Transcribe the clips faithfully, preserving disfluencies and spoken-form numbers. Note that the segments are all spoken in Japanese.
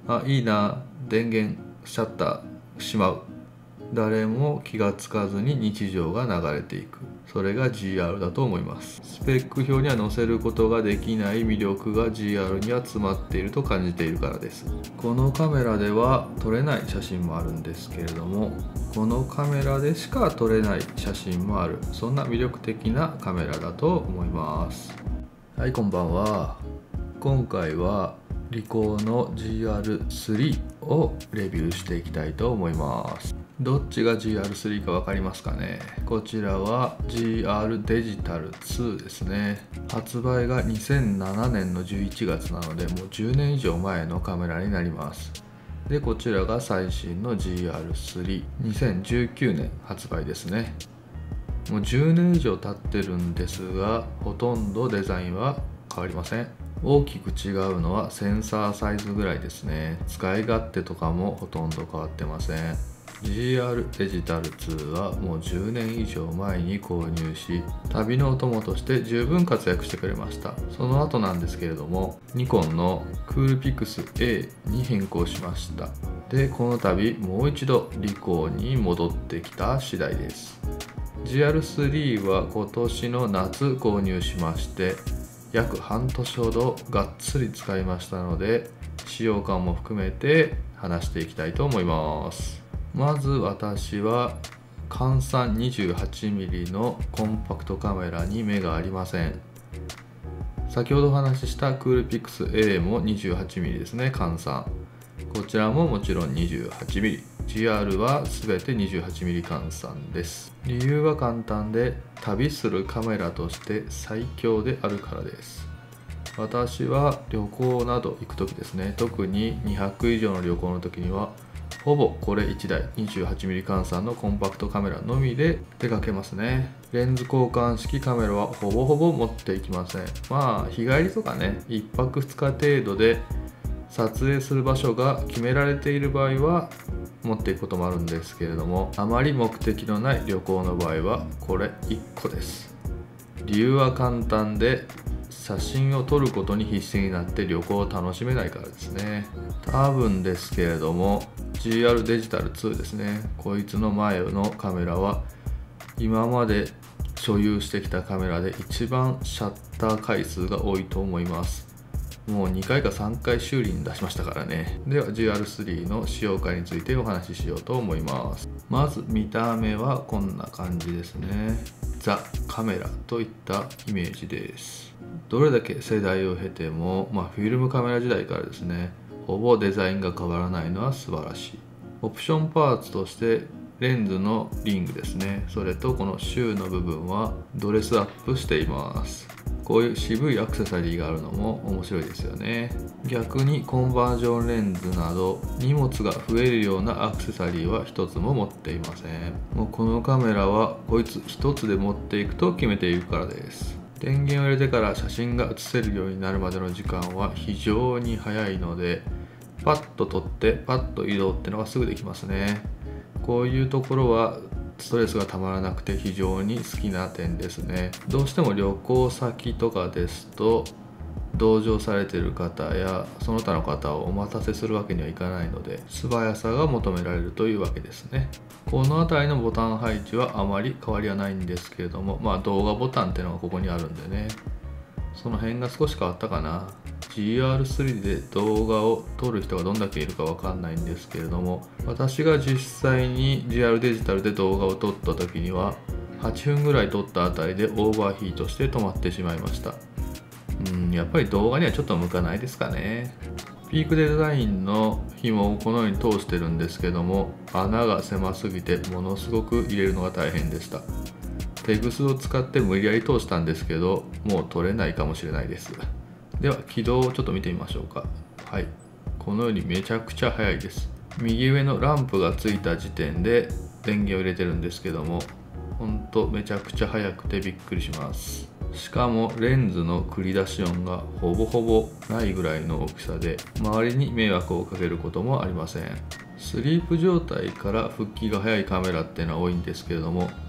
あ、いいな、電源シャッターしまう。誰も気がつかずに日常が流れていく。それが ジーアール だと思います。スペック表には載せることができない魅力が ジーアール には詰まっていると感じているからです。このカメラでは撮れない写真もあるんですけれども、このカメラでしか撮れない写真もある、そんな魅力的なカメラだと思います。はい、こんばんは。今回はリコーの ジーアールスリー をレビューしていきたいと思います。どっちが ジーアールスリー か分かりますかね。こちらは ジーアール デジタルツーですね。発売がにせんななねんのじゅういちがつなので、もうじゅうねん以上前のカメラになります。で、こちらが最新の ジーアールスリー、にせんじゅうきゅうねん発売ですね。もうじゅうねん以上経ってるんですが、ほとんどデザインは変わりません。大きく違うのはセンサーサイズぐらいですね。使い勝手とかもほとんど変わってません。ジーアール デジタルツーはもうじゅうねん以上前に購入し、旅のお供として十分活躍してくれました。その後なんですけれども、ニコンのクールピクス エー に変更しました。で、この度もう一度リコーに戻ってきた次第です。ジーアールスリー は今年の夏購入しまして、約半年ほどがっつり使いましたので、使用感も含めて話していきたいと思います。まず私は換算 にじゅうはちミリ のコンパクトカメラに目がありません。先ほどお話ししたクールピクス エー も にじゅうはちミリ ですね。換算こちらももちろん にじゅうはちミリ、 ジーアール は全て にじゅうはちミリ 換算です。理由は簡単で、旅するカメラとして最強であるからです。私は旅行など行く時ですね、特ににひゃく以上の旅行の時にはほぼこれいちだい にじゅうはちミリ 換算のコンパクトカメラのみで出かけますね。レンズ交換式カメラはほぼほぼ持っていきません。まあ日帰りとかね、いっぱくふつか程度で撮影する場所が決められている場合は持っていくこともあるんですけれども、あまり目的のない旅行の場合はこれいっこです。理由は簡単で、写真を撮ることに必死になって旅行を楽しめないからですね。多分ですけれども ジーアール デジタルツーですね。こいつの前のカメラは今まで所有してきたカメラで一番シャッター回数が多いと思います。もうにかいかさんかい修理に出しましたからね。では ジーアールスリー の使用感についてお話ししようと思います。まず見た目はこんな感じですね。ザ・カメラといったイメージです。どれだけ世代を経ても、まあ、フィルムカメラ時代からですね、ほぼデザインが変わらないのは素晴らしい。オプションパーツとしてレンズのリングですね、それとこのシューの部分はドレスアップしています。こういう渋いアクセサリーがあるのも面白いですよね。逆にコンバージョンレンズなど荷物が増えるようなアクセサリーは一つも持っていません。もうこのカメラはこいつ一つで持っていくと決めているからです。電源を入れてから写真が写せるようになるまでの時間は非常に早いので、パッと撮ってパッと移動ってのがすぐできますね。こういうところはストレスがたまらなくて非常に好きな点ですね。どうしても旅行先とかですと同乗されている方やその他の方をお待たせするわけにはいかないので、素早さが求められるというわけですね。この辺りのボタン配置はあまり変わりはないんですけれども、まあ動画ボタンっていうのがここにあるんでね、その辺が少し変わったかな。ジーアールスリー で動画を撮る人がどんだけいるかわかんないんですけれども、私が実際に ジーアール デジタルで動画を撮った時にははちふんぐらい撮ったあたりでオーバーヒートして止まってしまいました。うん、やっぱり動画にはちょっと向かないですかね。ピークデザインの紐をこのように通してるんですけども、穴が狭すぎてものすごく入れるのが大変でした。テグスを使って無理やり通したんですけど、もう撮れないかもしれないです。では起動をちょっと見てみましょうか。はい、このようにめちゃくちゃ速いです。右上のランプがついた時点で電源を入れてるんですけども、ほんとめちゃくちゃ速くてびっくりします。しかもレンズの繰り出し音がほぼほぼないぐらいの大きさで、周りに迷惑をかけることもありません。スリープ状態から復帰が早いカメラっていうのは多いんですけれども、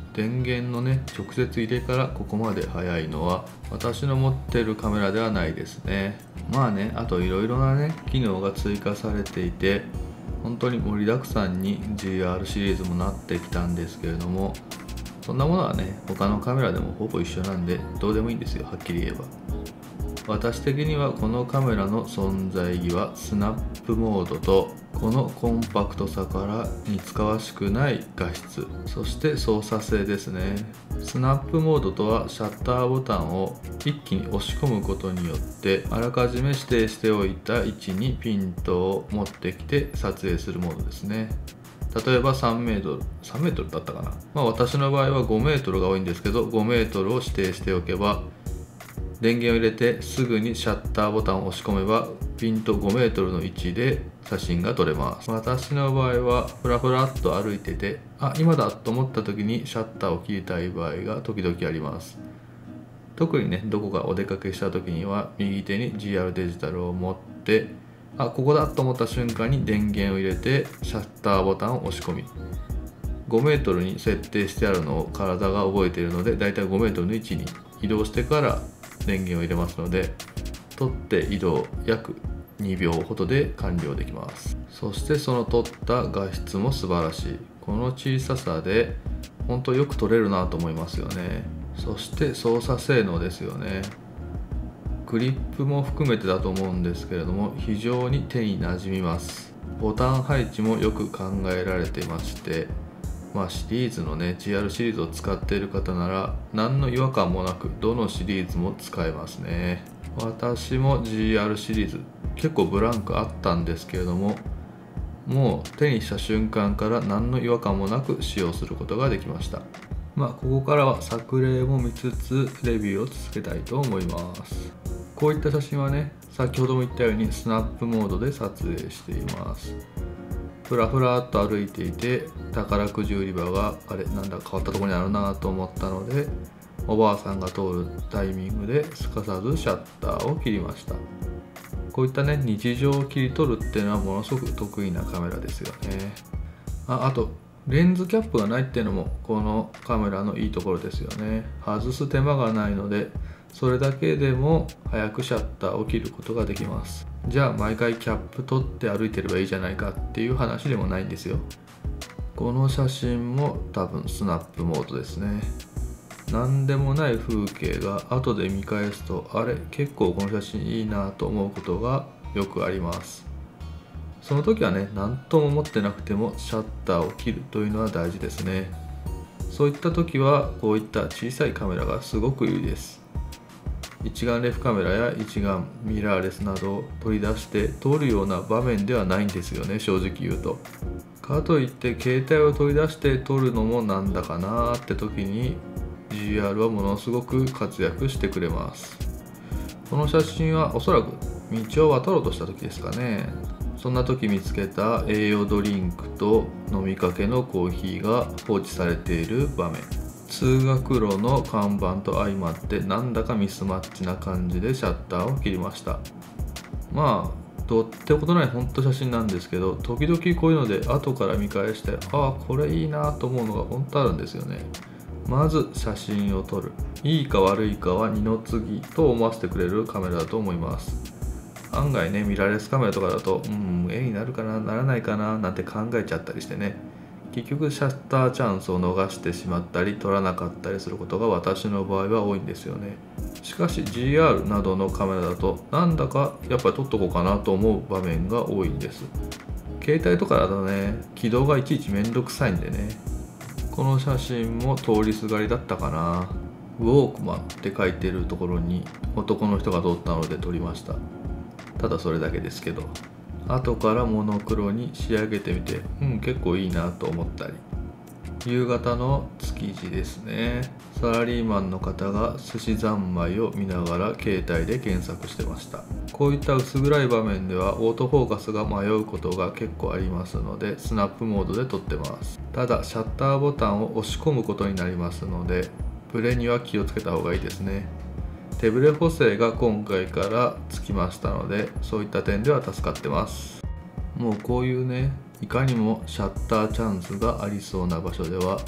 電源のね直接入れからここまで速いのは私の持ってるカメラではないですね。まあね、あといろいろなね機能が追加されていて本当に盛りだくさんに ジーアール シリーズもなってきたんですけれども、そんなものはね他のカメラでもほぼ一緒なんでどうでもいいんですよ、はっきり言えば。私的にはこのカメラの存在意義はスナップモードとこのコンパクトさから似つかわしくない画質、そして操作性ですね。スナップモードとはシャッターボタンを一気に押し込むことによってあらかじめ指定しておいた位置にピントを持ってきて撮影するモードですね。例えばさんメートル、さんメートルだったかな。まあ私の場合はごメートルが多いんですけど、ごメートルを指定しておけば電源を入れてすぐにシャッターボタンを押し込めばピントごメートルの位置で写真が撮れます。私の場合はふらふらっと歩いてて、あ、今だと思った時にシャッターを切りたい場合が時々あります。特にね、どこかお出かけした時には右手に ジーアール デジタルを持って、あ、ここだと思った瞬間に電源を入れてシャッターボタンを押し込み、ごメートルに設定してあるのを体が覚えているので、だいたいごメートルの位置に移動してから電源を入れますので、取って移動約にびょうほどで完了できます。そしてその撮った画質も素晴らしい。この小ささで本当よく撮れるなと思いますよね。そして操作性能ですよね。グリップも含めてだと思うんですけれども、非常に手に馴染みます。ボタン配置もよく考えられてまして、まあシリーズのね ジーアール シリーズを使っている方なら何の違和感もなくどのシリーズも使えますね。私も ジーアール シリーズ結構ブランクあったんですけれども、もう手にした瞬間から何の違和感もなく使用することができました。まあここからは作例も見つつレビューを続けたいと思います。こういった写真はね、先ほども言ったようにスナップモードで撮影しています。ふらふらっと歩いていて宝くじ売り場があれなんだ変わったところにあるなと思ったので、おばあさんが通るタイミングですかさずシャッターを切りました。こういったね日常を切り取るっていうのはものすごく得意なカメラですよね。あ、あとレンズキャップがないっていうのもこのカメラのいいところですよね。外す手間がないのでそれだけでも早くシャッターを切ることができます。じゃあ毎回キャップ取って歩いてればいいじゃないかっていう話でもないんですよ。この写真も多分スナップモードですね。何でもない風景が後で見返すと、あれ結構この写真いいなと思うことがよくあります。その時はね何とも思ってなくてもシャッターを切るというのは大事ですね。そういった時はこういった小さいカメラがすごくいいです。一眼レフカメラや一眼ミラーレスなどを取り出して撮るような場面ではないんですよね、正直言うと。かといって携帯を取り出して撮るのもなんだかなーって時に ジーアール はものすごく活躍してくれます。この写真はおそらく道を渡ろうとした時ですかね。そんな時見つけた栄養ドリンクと飲みかけのコーヒーが放置されている場面。通学路の看板と相まってなんだかミスマッチな感じでシャッターを切りました。まあどうってことない本当写真なんですけど、時々こういうので後から見返してああこれいいなと思うのが本当あるんですよね。まず写真を撮る、いいか悪いかは二の次と思わせてくれるカメラだと思います。案外ねミラーレスカメラとかだとうん絵になるかなならないかななんて考えちゃったりしてね、結局シャッターチャンスを逃してしまったり撮らなかったりすることが私の場合は多いんですよね。しかし ジーアール などのカメラだとなんだかやっぱり撮っとこうかなと思う場面が多いんです。携帯とかだとね起動がいちいちめんどくさいんでね。この写真も通りすがりだったかな。ウォークマンって書いてるところに男の人が通ったので撮りました。ただそれだけですけど、後からモノクロに仕上げてみてうん結構いいなと思ったり。夕方の築地ですね。サラリーマンの方が寿司三昧を見ながら携帯で検索してました。こういった薄暗い場面ではオートフォーカスが迷うことが結構ありますのでスナップモードで撮ってます。ただシャッターボタンを押し込むことになりますのでブレには気をつけた方がいいですね。手ブレ補正が今回からつきましたのでそういった点では助かってます。もうこういうねいかにもシャッターチャンスがありそうな場所では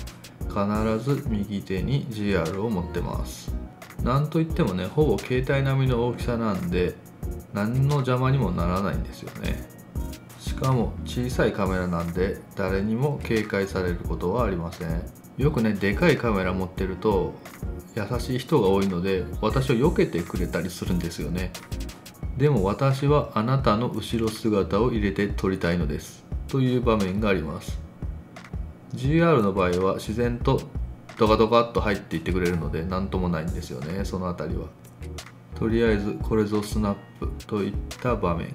必ず右手に ジーアール を持ってます。なんといってもね、ほぼ携帯並みの大きさなんで何の邪魔にもならないんですよね。しかも小さいカメラなんで誰にも警戒されることはありません。よくね、でかいカメラ持ってると優しい人が多いので私を避けてくれたりするんですよね。でも私はあなたの後ろ姿を入れて撮りたいのですという場面があります。 ジーアール の場合は自然とドカドカっと入っていってくれるので何ともないんですよね。そのあたりはとりあえずこれぞスナップといった場面。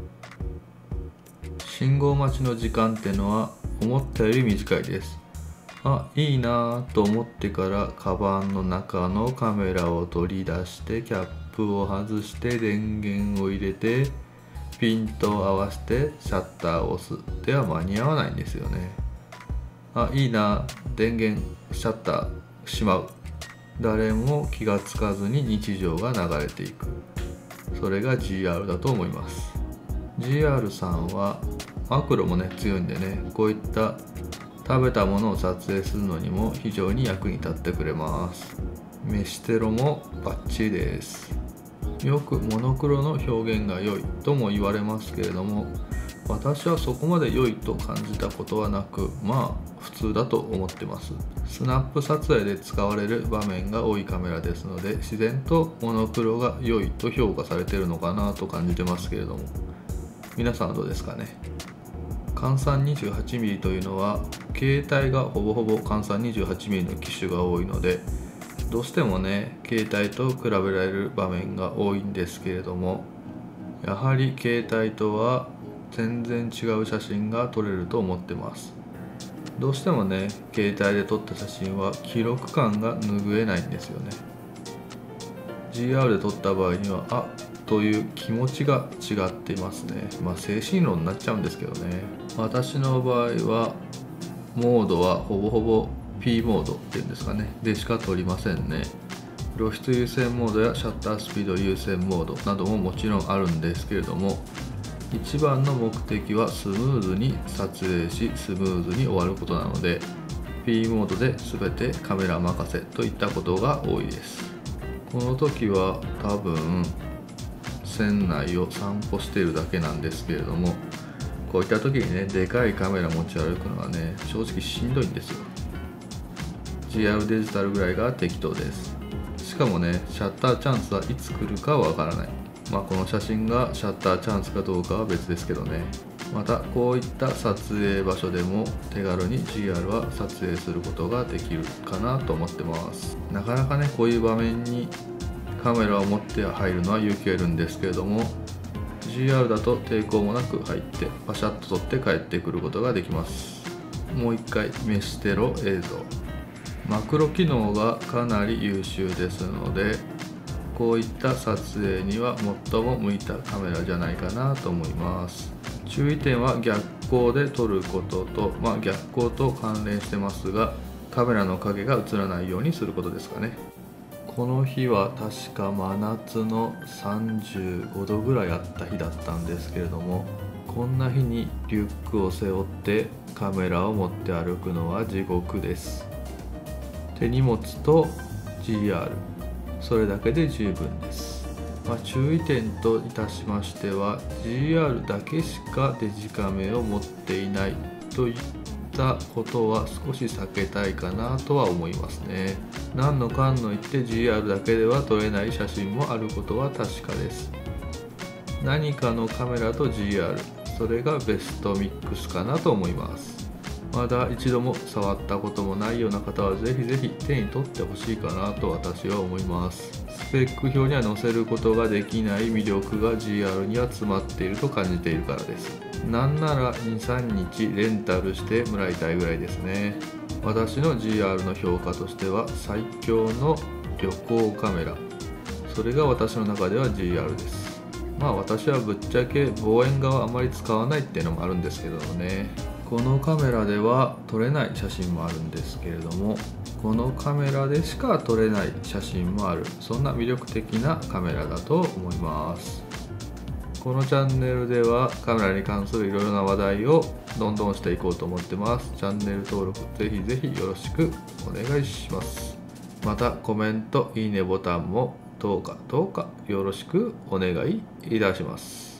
信号待ちの時間ってのは思ったより短いです。あ、いいなぁと思ってからカバンの中のカメラを取り出してキャップを外して電源を入れてピントを合わせてシャッターを押すでは間に合わないんですよね。あ、いいなぁ、電源シャッターしまう。誰も気がつかずに日常が流れていく。それが ジーアール だと思います。 ジーアール さんはマクロもね強いんでね、こういった食べたものを撮影するのにも非常に役に立ってくれます。飯テロもバッチリです。よくモノクロの表現が良いとも言われますけれども、私はそこまで良いと感じたことはなく、まあ普通だと思ってます。スナップ撮影で使われる場面が多いカメラですので、自然とモノクロが良いと評価されているのかなと感じてますけれども、皆さんはどうですかね。換算 にじゅうはちミリ というのは携帯がほぼほぼ換算 にじゅうはちミリ の機種が多いので、どうしてもね携帯と比べられる場面が多いんですけれども、やはり携帯とは全然違う写真が撮れると思ってます。どうしてもね携帯で撮った写真は記録感が拭えないんですよね。 ジーアール で撮った場合にはあという気持ちが違っていますね。まあ精神論になっちゃうんですけどね。私の場合はモードはほぼほぼ P モードっていうんですかねでしか撮りませんね。露出優先モードやシャッタースピード優先モードなどももちろんあるんですけれども、一番の目的はスムーズに撮影しスムーズに終わることなので P モードで全てカメラ任せといったことが多いです。この時は多分船内を散歩しているだけなんですけれども、こういった時にねでかいカメラ持ち歩くのはね正直しんどいんですよ。 ジーアール デジタルぐらいが適当です。しかもねシャッターチャンスはいつ来るかわからない。まあこの写真がシャッターチャンスかどうかは別ですけどね。またこういった撮影場所でも手軽に ジーアール は撮影することができるかなと思ってます。なかなかねこういう場面にカメラを持って入るのは勇気がいるんですけれども、 ジーアール だと抵抗もなく入ってパシャッと撮って帰ってくることができます。もう一回飯テロ映像。マクロ機能がかなり優秀ですので、こういった撮影には最も向いたカメラじゃないかなと思います。注意点は逆光で撮ることと、まあ、逆光と関連してますが、カメラの影が映らないようにすることですかね。この日は確か真夏のさんじゅうごどぐらいあった日だったんですけれども、こんな日にリュックを背負ってカメラを持って歩くのは地獄です。手荷物と ジーアール、 それだけで十分です。まあ、注意点といたしましては ジーアール だけしかデジカメを持っていないといったことは少し避けたいかなとは思いますね。何のかんの言って ジーアール だけでは撮れない写真もあることは確かです。何かのカメラと ジーアール、 それがベストミックスかなと思います。まだ一度も触ったこともないような方はぜひぜひ手に取ってほしいかなと私は思います。スペック表には載せることができない魅力が ジーアール には詰まっていると感じているからです。なんならにさんにちレンタルしてもらいたいぐらいですね。私の ジーアール の評価としては最強の旅行カメラ、それが私の中では ジーアール です。まあ私はぶっちゃけ望遠画はあまり使わないっていうのもあるんですけどもね。このカメラでは撮れない写真もあるんですけれども、このカメラでしか撮れない写真もある、そんな魅力的なカメラだと思います。 このチャンネルではカメラに関するいろいろな話題をどんどんしていこうと思ってます。チャンネル登録ぜひぜひよろしくお願いします。またコメント、いいねボタンもどうかどうかよろしくお願いいたします。